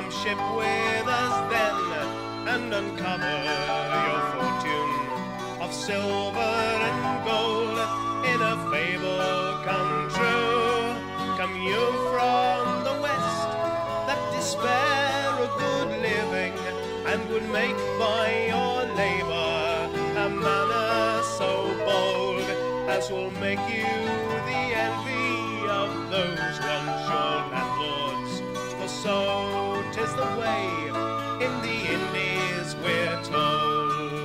ship with us then, and uncover your fortune of silver and gold in a fable come true. Come you from the west that despair of good living, and would make by your labour a manner so bold as will make you the envy of those once your landlords. For so 'tis the way in the Indies, we're told.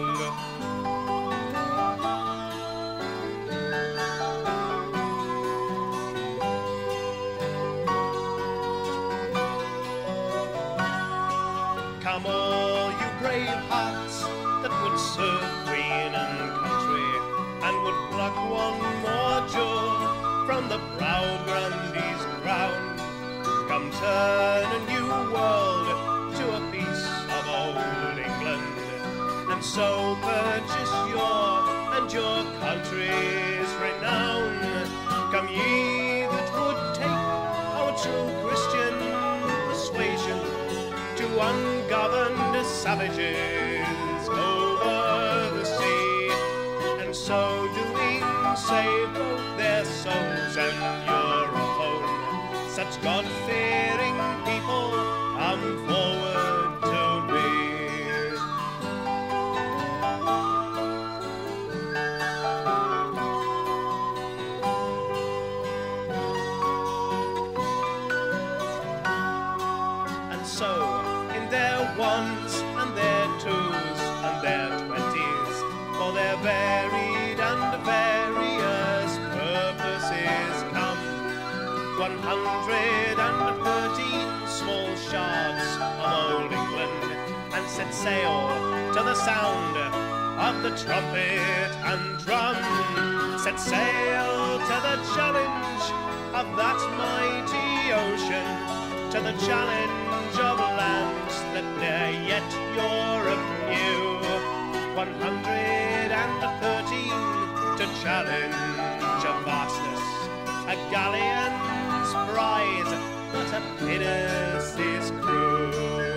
Come all you brave hearts that would serve queen and country, and would pluck one more jewel from the proud grandee's crown. Come turn a new world to a piece of old England, and so purchase your country's renown. Come ye that would take our true Christian persuasion to ungoverned savages over the sea, and so doing save both their souls and your own. Such God-fearing people come forward to me. And so in their ones and their twos and their twenties, for their varied and various purposes come 113 small shards of old England, and set sail to the sound of the trumpet and drum. Set sail to the challenge of that mighty ocean, to the challenge of lands that ne'er yet Europe knew. 113 to challenge a vastness, a galleon's prize, but a pinnace's crew.